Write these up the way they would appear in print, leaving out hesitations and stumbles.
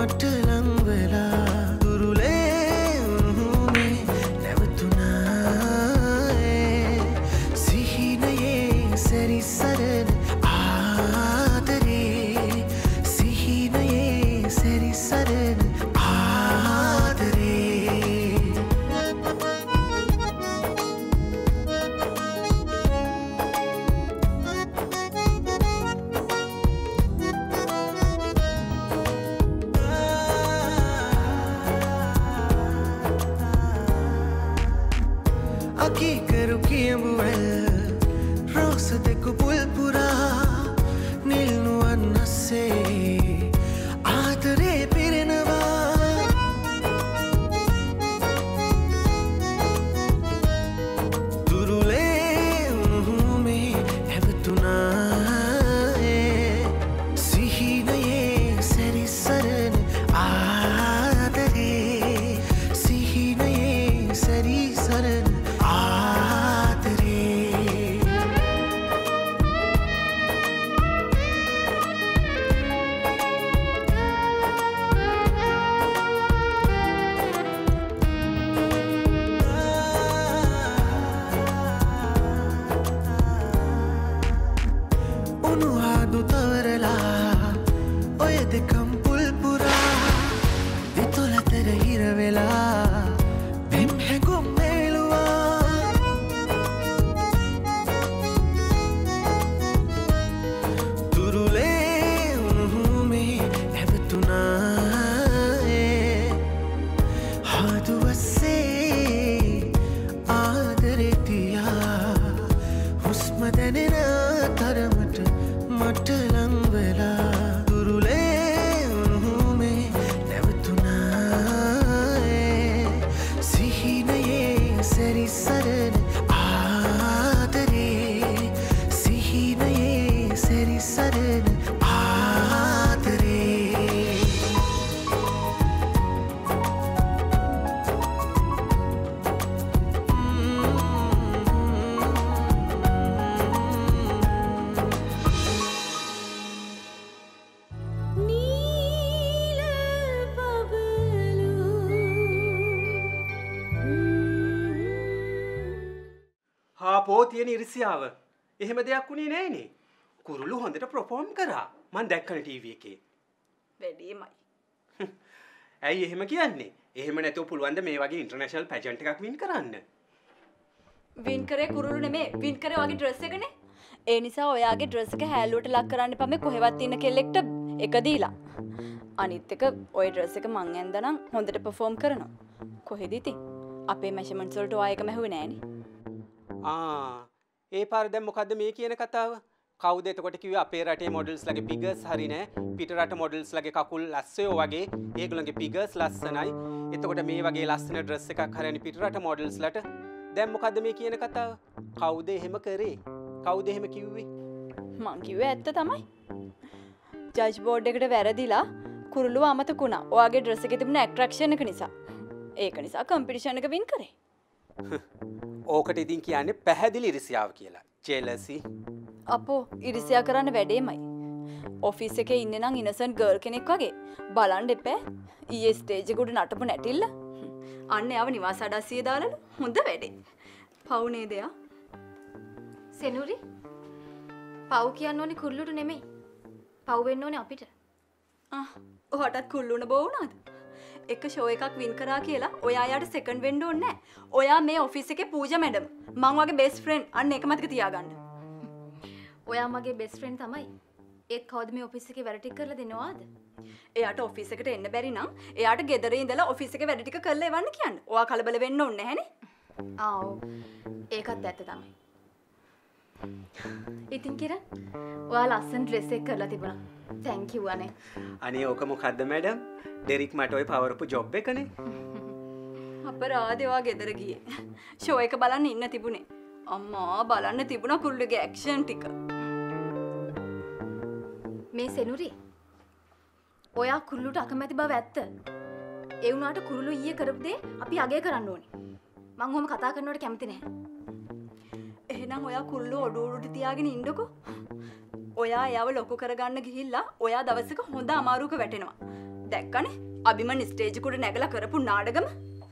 මට ලං වෙලා දුරුලේ උහුමේ නැවතුනා සිහිනයේ සැරිසරන ආදරේ සිහිනයේ සැරිසරන Kikaru kiamuel Rosa de kupulpura Nilnuan nase Aadare pirenawa Durule uhume evatuna Sihinaye sarisaran Aadare Sihinaye sarisaran තියෙන ඉරිසියාව. එහෙම දෙයක් උනේ නෑනේ. කුරුළු හොඳට perform කරා. මං දැක්කනේ ටීවී එකේ. වැඩිමයි. ඇයි එහෙම කියන්නේ? එහෙම නැතුව පුළුවන් ද මේ වගේ ඉන්ටර්නැෂනල් පැජන්ට් එකක් වින් කරන්න? වින් කරේ කුරුළු නෙමේ. වින් කරේ ඔයාගේ ඩ්‍රෙස් එකනේ. ඒ නිසා ඔයාගේ ඩ්‍රෙස් එක හැලුවට ලක් කරන්න එපා මේ කොහෙවත් ඉන්න කෙල්ලෙක්ට එක දීලා. අනිත් එක ඔය ඩ්‍රෙස් එක මං ඇඳනනම් හොඳට perform කරනවා. කොහෙද ඉතින්? අපේ මෙෂර්මන්ට්ස් වලට ඔයා එක මැහුවේ නෑනේ. ඒ පාර දැන් මොකද්ද මේ කියන කතාව? කවුද එතකොට කිව්වේ අපේ රටේ මොඩල්ස් ලගේ ෆිගර්ස් හරි නෑ. පිට රට මොඩල්ස් ලගේ කකුල් ලස්සයෝ වගේ ඒගොල්ලන්ගේ ෆිගර්ස් ලස්සනයි. එතකොට මේ වගේ ලස්සන ඩ්‍රෙස් එකක් හරියන්නේ පිට රට මොඩල්ස් ලට. දැන් මොකද්ද මේ කියන කතාව? කවුද එහෙම කරේ? කවුද එහෙම කිව්වේ? මං කිව්වේ ඇත්ත තමයි. ජජ් බෝඩ් එකට වැරදිලා කුරුළුව අමතකුණා. ඔයාගේ ඩ්‍රෙස් එකේ තිබුණ ඇට්‍රැක්ෂන් එක නිසා. ඒක නිසා කම්පිටිෂන් එක වින් කරේ. ඕකට ඉතින් කියන්නේ පැහැදිලි ඉරිසියාව කියලා. ජෙලසි. අපෝ ඉරිසියා කරන්න වැඩේමයි. ඔෆිස් එකේ ඉන්නේ නම් ඉනසන්ට් ගර්ල් කෙනෙක් වගේ. බලන්න එපා. ඊයේ ස්ටේජ් එකට නටපු නැටිල්ල. අන්න යව නිවාස අඩස්සිය දාලලු. හොඳ වැඩේ. පව් නේද යා? සෙනුරි. පව් කියන්න ඕනේ කුරුළුට නෙමෙයි. පව් වෙන්න ඕනේ අපිට. ඔයාටත් කුල්ලුණ බෝ වුණාද? එක ෂෝ එකක් වින් කරා කියලා ඔයා යාට සෙකන්ඩ් වෙන්න ඕනේ නැහැ. ඔයා මේ ඔෆිස් එකේ පූජා මැඩම්. මං වගේ බෙස්ට් ෆ්‍රෙන්ඩ්. අන්න ඒක මතක තියාගන්න. ඔයා මගේ බෙස්ට් ෆ්‍රෙන්ඩ් තමයි. ඒත් කවුද මේ ඔෆිස් එකේ වැඩ ටික කරලා දෙනවද? එයාට ඔෆිස් එකට එන්න බැරි නම් එයාට ගෙදර ඉඳලා ඔෆිස් එකේ වැඩ ටික කරලා එවන්න කියන්න. ඔයා කලබල වෙන්න ඕනේ නැහනේ. ඔව්. ඒකත් ඇත්ත තමයි. ඉතින් කිරන් ඔයා ලස්සන ඩ්‍රෙස් එක කරලා තිබුණා. thank you අනේ. අනේ ඕක මොකද්ද මැඩම්? ඩෙරික් මට ඔය පවරපු ජොබ් එකනේ. අපරාධේ ඔයා ගෙදර ගියේ. ෂෝ එක බලන්න ඉන්න තිබුණේ. අම්මා බලන්න තිබුණා කුරුල්ලගේ ඇක්ෂන් ටික. මේ සෙනුරි ඔයා කුරුළුට අකමැති බව ඇත්ත. ඒ වුණාට කුරුළු ඊයේ කරපු දේ අපි අගය කරන්න ඕනේ. මං ඔහොම කතා කරනවට කැමති නැහැ. එහෙනම් ඔයා කුරුළු ඔඩ උඩට තියාගෙන ඉන්නකෝ. ඔයා එයාව ලොකු කරගන්න ගිහිල්ලා ඔයා දවසක හොඳ අමාරුවක වැටෙනවා. දැක්කනේ අබිමන් ස්ටේජ් එකට නැගලා කරපු නාඩගම.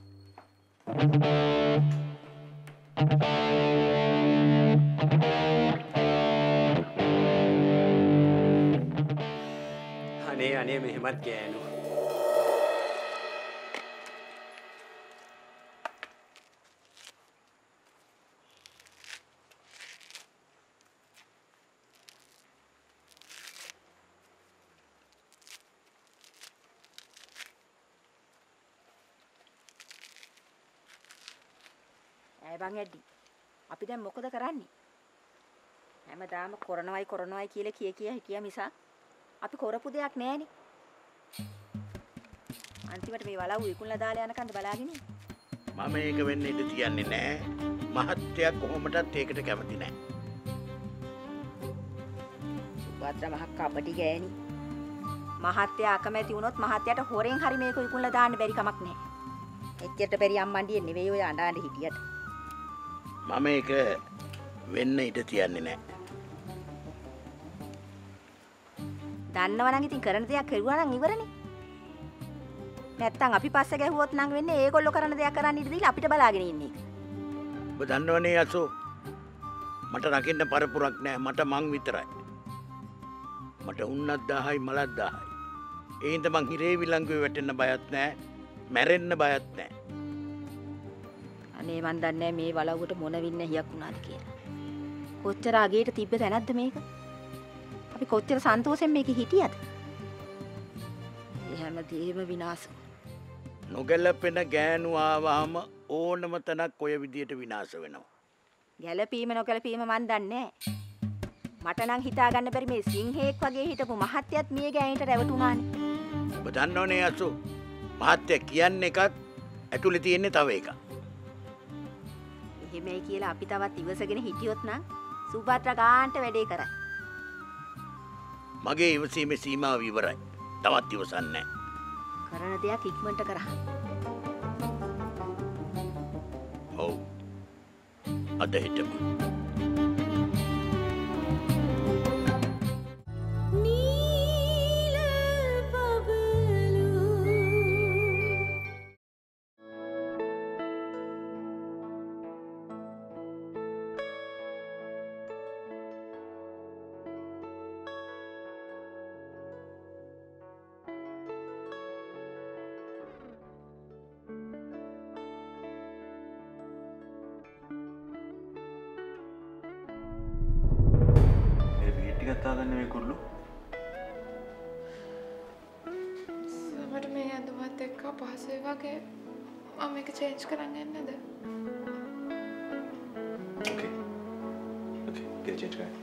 අනේ මෙහෙමත් ගෑනු. බං ඇඩ්ඩි අපි දැන් මොකද කරන්නේ? හැමදාම කරනවයි කියලා කිය මිසක් අපි කරපු දෙයක් නෑනේ. අන්තිමට මේ වලව් විකුණලා දාලා යනකන්ද බලාගෙන ඉන්නේ. මම ඒක වෙන්න ඉඩ තියන්නේ නෑ. මහත්තයා කොහොමදත් ඒකට කැමති නෑ. සුභද්‍ර මහ කපටි ගෑණි. මහත්තයා අකමැති වුණොත් මහත්තයාට හොරෙන් හරි මේක විකුණලා දාන්න බැරි කමක් නෑ. එච්චරට බැරි අම්මන්ඩියේ නෙවෙයි ඔය අඬාඬ හිටියට. මම ඒක වෙන්න ඉඩ තියන්නේ නෑ. දන්නවනම් ඉතින් කරන දෙයක් කරුවා නම් ඉවරනේ. නැත්තම් අපි පස්සේ ගැහුවොත් නම් වෙන්නේ ඒගොල්ලෝ කරන දෙයක් කරන්න ඉඩ දීලා අපිට බලාගෙන ඉන්නේ. ඔබ දන්නවනේ අසෝ මට රකින්න පරපුරක් නෑ. මට මං විතරයි. මට උන්නත් 1000යි මලත් 1000යි. ඒ හින්දා මං හිරේ විලංගුවේ වැටෙන්න බයත් නෑ. මැරෙන්න බයත් නෑ. අනේ මන් දන්නේ මේ වලව්වට මොන වින්න හියක් වුණාද කියලා. කොච්චර අගේට තිබ්බ තැනක්ද මේක? අපි කොච්චර සන්තෝෂෙන් මේකේ හිටියද? එහෙම දේම විනාශ. නොගැලපෙන ගෑනු ආවම ඕනම තැනක් ඔය විදියට විනාශ වෙනවා. ගැලපීම නොගැලපීම මන් දන්නේ නෑ. මට නම් හිතා ගන්න බැරි මේ සිංහෙක් වගේ හිටපු මහත්යත් මේ ගෑනිට රැවටුණානේ. ඔබ දන්නවනේ අසෝ මහත්තයා කියන්නේ එකක් ඇතුලේ තියෙන්නේ තව එකක්. එහෙමයි කියලා අපි තවත් ඉවසගෙන හිටියොත් නම් සුභද්‍ර ගාන්ට වැඩේ කරයි. මගේ ඉවසීමේ සීමාව ඉවරයි. තවත් ඉවසන්නේ නැහැ. කරන දෙයක් ඉක්මනට කරහන්. ඔව්. අද හිටමු. ගත්තාගන්න මේ කුරුල්ලෝ සමහර මේ ඇඳුමත් එක්ක පහසුයි වගේ මම මේක චේන්ජ් කරන්න යන්නද? ඕකේ get change කරන්න.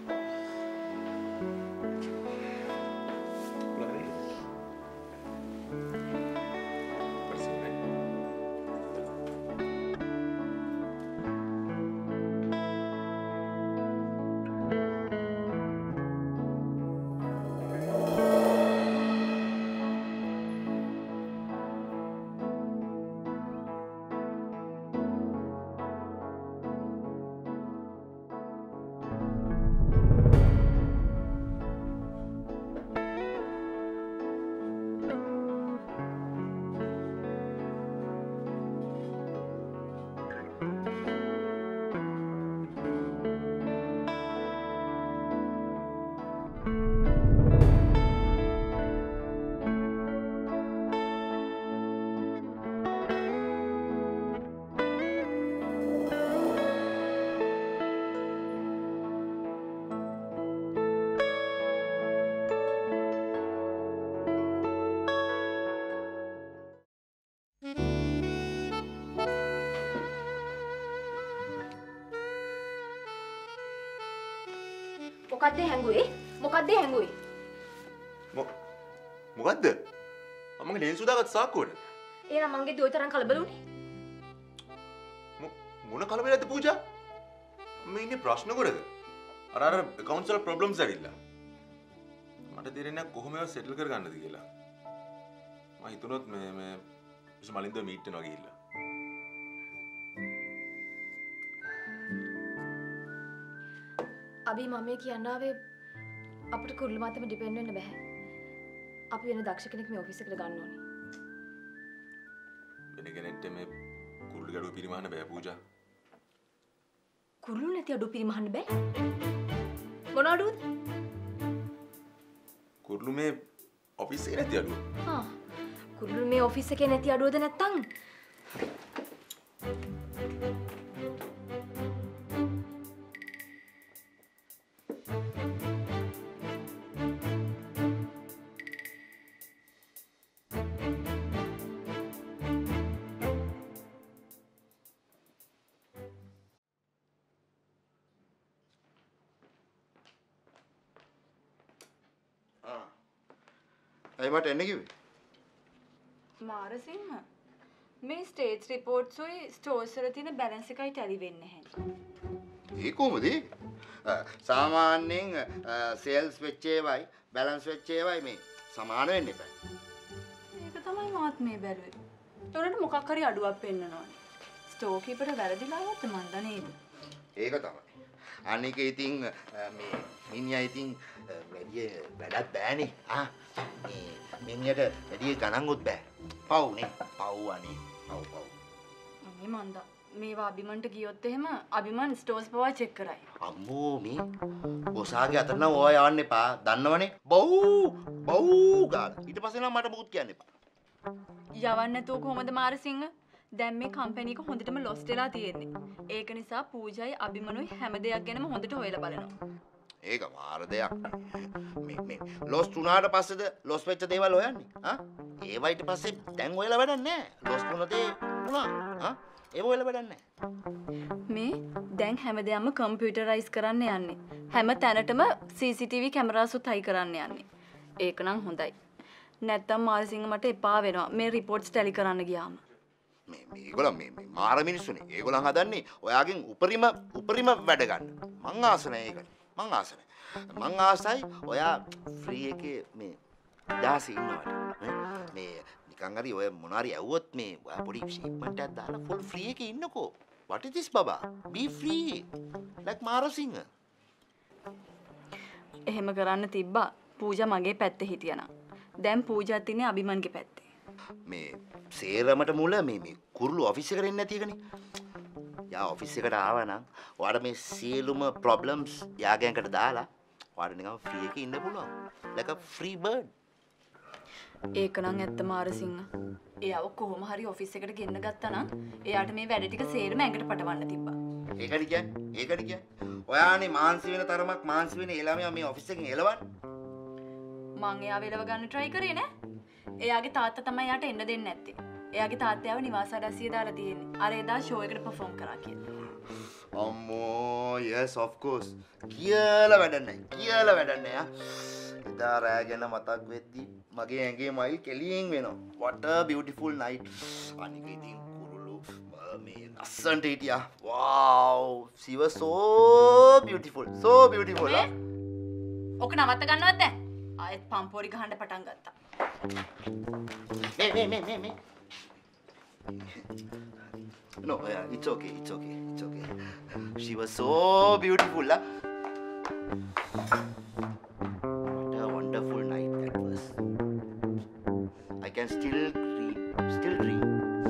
මොකද්ද හැංගුවේ? මොකද්ද හැංගුවේ? මොකද්ද? මමගේ ලේන්සු දාගත්ත සාක්කුවට. එහෙනම් මංගේ දුව තරම් කලබල උනේ. මොන කලබලයක්ද පූජා? මේ ඉන්නේ ප්‍රශ්න කොටද? අර accounts වල problems ඇවිල්ලා. මට තේරෙන්නේ නැහැ කොහොම ඒවා settle කරගන්නද කියලා. මම හිතුනොත් මේ මලින්ද මීට් වෙනවා ගිහිල්ලා. අභි මම කියන්න ආවේ අපිට කුරුළු මාතම ඩිපෙන්ඩ් වෙන්න බෑ. අපි වෙන දක්ෂ කෙනෙක් මේ ඔෆිස් එකට ගන්න ඕනේ. වෙන කෙනෙක්ට මේ කුරුළු ගැඩුව පිරිමහන්න බෑ පූජා. කුරුළු නැති අඩුව පිරිමහන්න බෑ. මොන අඩුවද? කුරුළු මේ ඔෆිස් එකේ නැති අඩුව. කුරුළු මේ ඔෆිස් එකේ නැති අඩුවද නැත්තම්? ඇයි මට එන්න කිව්වේ? මාරසිංහ මේ ස්ටේට්ස් රිපෝට්ස් උයි ස්ටෝර්ස් වල තියෙන බැලන්ස් එකයි ටැලි වෙන්නේ නැහැ. ඒ කොහොමද? සාමාන්‍යයෙන් සේල්ස් වෙච්ච ඒවායි බැලන්ස් වෙච්ච ඒවායි මේ සමාන වෙන්න එපා. ඒක තමයි මාත් මේ බැලුවේ. ඒකට මොකක් හරි අඩුවක් පෙන්නනවානේ. ස්ටෝර් කීපරට වැරදිලා આવත් මන්ද නේද? ඒක තමයි. අනික ඉතින් මේ මිනිහා ඉතින් වැඩක් බෑනේ. මේ මිනිහට වැඩි ගණන්වත් බෑ. පව්නේ. පව් අනේ. පව්. මේ මන්ද මේවා අබිමන්ට ගියොත් එහෙම අබිමන් ස්ටෝර්ස් පවා චෙක් කරයි. අම්මෝ මේ බොසාගේ අතට නම් ඔය යවන්න එපා. දන්නවනේ. බව් ගාලා. ඊට පස්සේ නම් මට මුකුත් කියන්න එපා. යවන්න නැතුව කොහොමද මාරසිංහ? දැන් මේ කම්පැනි එක හොඳටම ලොස් වෙලා තියෙන්නේ. ඒක නිසා පූජායි අබිමනුයි හැම දෙයක් ගැනම හොඳට හොයලා බලනවා. ඒක මාර දෙයක්. මේ ලොස් තුනාට පස්සේද ලොස් වෙච්ච දේවල් හොයන්නේ? ඒවා ඊට පස්සේ දැන් හොයලා වැඩක් නැහැ. ලොස් තුන දේ තුනා. ඒව හොයලා වැඩක් නැහැ. මේ දැන් හැම දෙයක්ම කම්පියුටරයිස් කරන්න යන්නේ. හැම තැනටම CCTV කැමරාසුත් හයි කරන්න යන්නේ. ඒක නම් හොඳයි. නැත්තම් මාරසිංහ මට එපා වෙනවා මේ රිපෝට්ස් ටැලි කරන්න ගියාම. මේගොල්ලෝ මේ මාර මිනිස්සුනේ. ඒගොල්ලන් හදන්නේ ඔයාගෙන් උපරිම වැඩ ගන්න. මං ආස නැහැ ඒකට. මං ආසයි ඔයා ෆ්‍රී එකේ මේ දාසි ඉන්නවට. මේ නිකන් හරි ඔය මොනාරි ඇව්වොත් මේ ඔයා පොඩි ෂේප්මන්ට් එකක් දාලා ෆුල් ෆ්‍රී එකේ ඉන්නකෝ. what is this baba? be free like Marasinghe. එහෙම කරන්න තිබ්බා. පූජා මගේ පැත්තේ හිටියනම්. දැන් පූජාත් ඉන්නේ අබිමන්ගේ පැත්තේ. මේ සේරමට මුල මේ කුරුළු ඔෆිස් එකට එන්නේ නැති එකනේ. යා ඔෆිස් එකට ආවා නම් ඔයාලා මේ සියලුම ප්‍රොබ්ලම්ස් යාගෙන්කට දාලා ඔයාලා නිකන් ෆ්‍රී එකේ ඉන්න පුළුවන්. like a free bird. ඒක නම් ඇත්ත මාරසිංහ. එයාව කොහොම හරි ඔෆිස් එකට ගෙන්න ගත්තා නම් එයාට මේ වැඩ ටික සේරම ඇඟට පටවන්න තිබ්බා. ඒකද කියන්නේ? ඔයානේ මාන්සි වෙන තරමක් මාන්සි වෙන ළමයා මේ ඔෆිස් එකෙන් එලවන්නේ. මං එයාව එලව ගන්න try කරේ නෑ. එයාගේ තාත්තා තමයි යාට එන්න දෙන්නේ නැත්තේ. එයාගේ තාත්තයාව නිවාස අඩසිය දාලා තියෙන්නේ. අර එදා ෂෝ එකට perform කරා කියලා. අම්මෝ yes of course. කියලා වැඩක් නැහැ. එදා රෑ ගැන මතක් වෙද්දි මගේ ඇඟේ මයිල් කෙලියෙන් වෙනවා. what a beautiful night. අනික ඉතින් කුරුළු මේ ලස්සනට හිටියා. wow she was so beautiful. ඔක නවත්ත ගන්නවද දැන්? ආයෙත් පම්පෝරි ගහන්න පටන් ගත්තා. මේ. No, yeah, it's okay. She was so beautiful. What a wonderful night that was. I can still dream.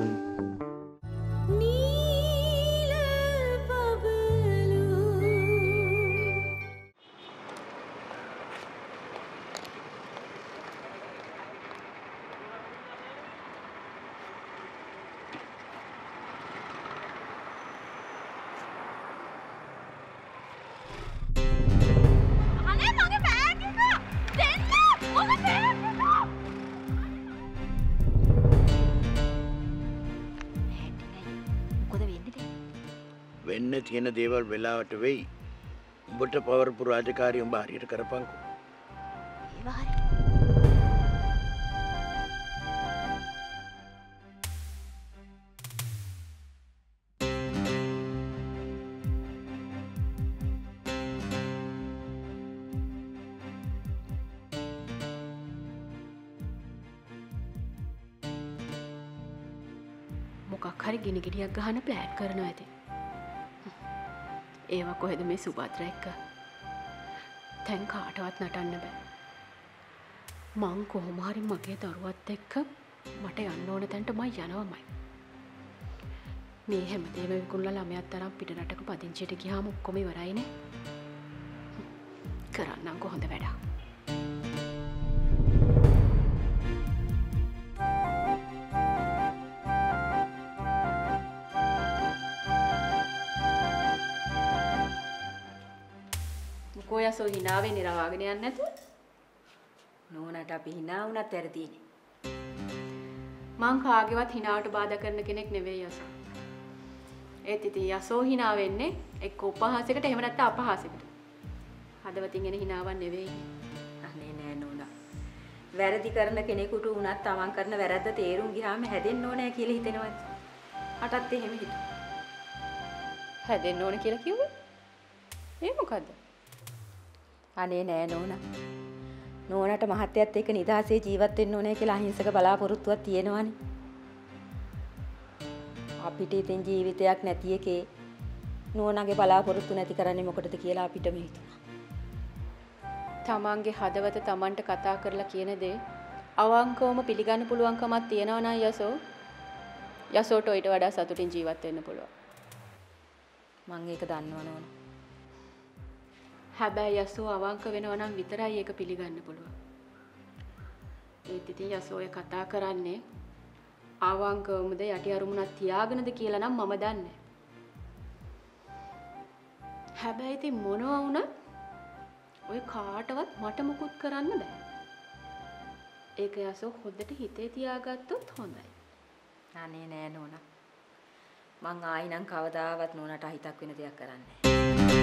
වෙන්න තියෙන දේවල් වෙලාවට වෙයි. උඹට පවරපු රාජකාරිය උඹ හරියට කරපන්කෝ. ඒවා හරි. මොකක් හරි ගිනි ගෙඩියක් ගහන්න ප්ලෑන් කරනවා ඇති. ඒවා කොහෙද මේ සුභද්‍ර එක්ක? දැන් කාටවත් නටන්න බෑ. මං කොහොම හරි මගේ දරුවත් එක්ක මට යන්න ඕන තැනට මම යනවාමයි. මේ හැමදේම විකුණලා ළමයාත් තරම් පිට රටක පදිංචියට ගියාම ඔක්කොම ඉවරයිනේ. කරන්නම්කො හොඳ වැඩක්. මොකෝ යසෝ හිනාවේ නිරවාගෙන යන්නේ නැතුව? නෝනට අපි hina වුණත් ඇරදීනේ. මං කාගේවත් හිනාවට බාධා කරන කෙනෙක් නෙවෙයි යසෝ. ඒත් ඉතින් යසෝ hina වෙන්නේ එක්ක උපහාසයකට එහෙම නැත්නම් අපහාසයකට. හදවතින් එන හිනාවක් නෙවෙයි. අනේ නෑ නෝනා. වැරදි කරන කෙනෙකුට උනත් තමන් කරන වැරද්ද තේරුම් ගියාම හැදෙන්න ඕනේ කියලා හිතෙනවද? අටත් එහෙම හිතුවා. හැදෙන්න ඕන කියලා කිව්වේ? ඒ මොකද්ද? අනේ නෑ නෝනා. නෝනට මහත්යත් එක්ක නිදහසේ ජීවත් වෙන්න ඕනේ කියලා අහිංසක බලාපොරොත්තුවක් තියෙනවනේ. අපිට ඉතින් ජීවිතයක් නැති එකේ නෝනාගේ බලාපොරොත්තු නැති කරන්නේ මොකටද කියලා අපිටම හිතුණා. තමන්ගේ හදවත තමන්ට කතා කරලා කියන දේ අවංකවම පිළිගන්න පුළුවන්කමක් තියෙනවා නම් යසෝට ඊට වඩා සතුටින් ජීවත් වෙන්න පුළුවන්. මම ඒක දන්නවා නෝනා. හැබැයි යසෝ අවංක වෙනවා නම් විතරයි ඒක පිළිගන්න පුළුවන්. ඒත් ඉතින් යසෝය කතා කරන්නේ අවංකවමද යටි අරුමුණක් තියාගෙනද කියලා නම් මම දන්නේ. හැබැයි ඉතින් මොනවා වුණත් ඔය කාටවත් මට මුකුත් කරන්න බෑ. ඒක යසෝ හොද්දට හිතේ තියාගත්තොත් හොඳයි. අනේ නෑ නෝනා. මං ආයි නම් කවදාවත් නෝනාට අහිතක් වෙන දෙයක් කරන්නේ නෑ.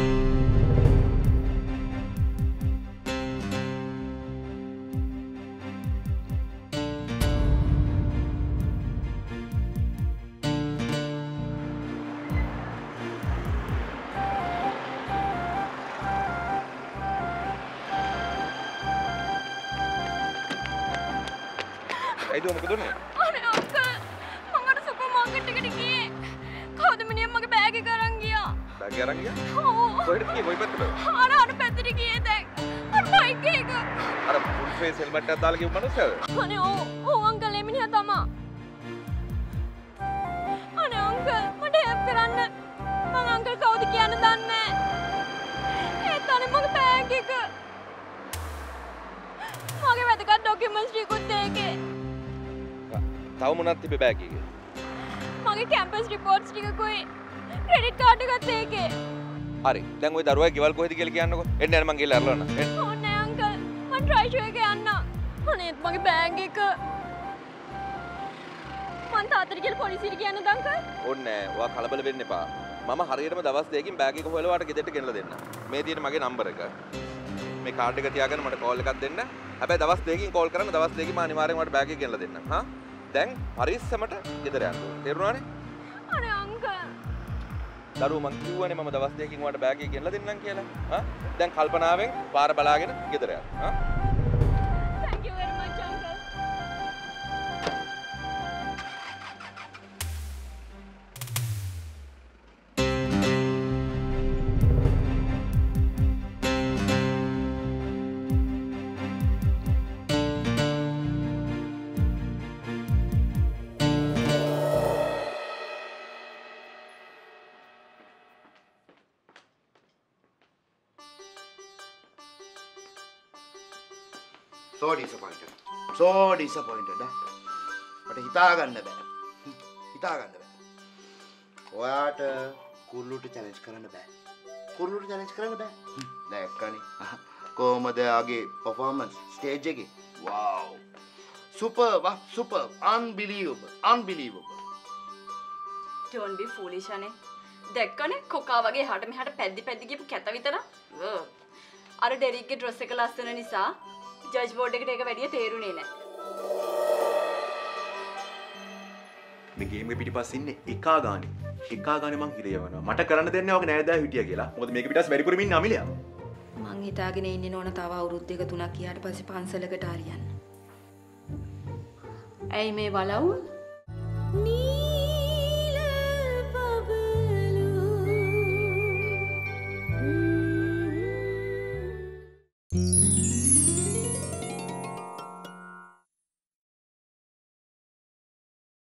ඇයිද මොකද උනේ? අනේ අක්කා මම අර සුපර් මාකට් එකට ගියේ. කවුද මිනිහා මගේ බෑග් එක අරන් ගියා. බෑග් එක අරන් ගියා? ඔව්. කොහෙද ගියේ? කොයි පැත්තටද? අර පැත්තට ගියේ දැන්. අර බයික් එක. අර ෆුල් ෆේස් හෙල්මට් එකක් දාලා ගිය මනුස්සයද? අනේ ඔව් අංකල් මේ මිනිහා තමා. අනේ අංකල් මට හෙල්ප් කරන්න. මං අංකල් කවුද කියන්න දන්නේ නැහැ. ඒත් අනේ මගේ බෑග් එක. මගේ වැදගත් ඩොකියුමන්ට්ස් ටිකුත් ඒකේ. තව මොනවද තිබ්බේ බෑග් එකේ? මගේ කැම්පස් රිපෝට්ස් ටිකකුයි ක්‍රෙඩිට් කාඩ් එකත් ඒකේ. හරි. දැන් ওই දරුවා ගෙවල් කොහෙද කියලා කියන්නකෝ. එන්න යන්න මං ගිහලා අරලවන්න. එන්න. ඕනේ අංකල්. මං ට්‍රයි ෂෝ එකේ යන්න. අනේ මගේ බෑග් එක. මං තාත්තට කියලා පොලිසියට කියන්නද අංකල්? ඕනේ නෑ. ඔයා කලබල වෙන්න එපා. මම හරියටම දවස් දෙකකින් බෑග් එක හොයලා ඔයාට ගෙදරට ගෙනලා දෙන්න. මේ තියෙන මගේ නම්බර එක. මේ කාඩ් එක තියාගෙන මට කෝල් එකක් දෙන්න. හැබැයි දවස් දෙකකින් කෝල් කරන්න දවස් දෙකකින් මම අනිවාර්යෙන් ඔයාට බෑග් එක ගෙනලා දෙන්න. හා? දැන් පරිස්සමට ගෙදර යන්න ඕනේ. තේරුණානේ? අනේ අංකල්. දරුවෝ මං කිව්වනේ මම දවස් දෙකකින් ඔයාට බෑග් එක ගෙනලා දෙන්නම් කියලා. හා? දැන් කල්පනාවෙන් පාර බලාගෙන ගෙදර යන්න. හා? Thank you very much uncle. So disappointed. So disappointed. මට හිතා ගන්න බෑ. හිතා ගන්න බෑ. ඔයාට කුරුල්ලුට චැලෙන්ජ් කරන්න බෑ. කුරුල්ලුට චැලෙන්ජ් කරන්න බෑ. දැක්කනේ. කොහමද ආගේ performance stage එකේ? Wow. Super, unbelievable. Don't be foolish අනේ. දැක්කනේ කොකා වගේ එහාට මෙහාට පැද්දි ගියපු කැත විතර. අර ඩෙරික්ගේ ඩ්‍රෙස් එක ලස්සන නිසා ජජ් බෝඩ් එකට ඒක වැඩිය තේරුනේ නැහැ. මේ ගේම් එක පිටිපස්සේ ඉන්නේ එකා ගානේ මං හිර යවනවා. මට කරන්න දෙන්නේ ඔයගේ නෑදෑ හිටියා කියලා. මොකද මේක පිටිපස්සේ වැඩිපුරම ඉන්නේ අමිලයා. මං හිතාගෙන ඉන්නේ නෝන තව අවුරුදු දෙක තුනක් ගියාට පස්සේ පන්සලකට හරියන්න. ඇයි මේ වලව්?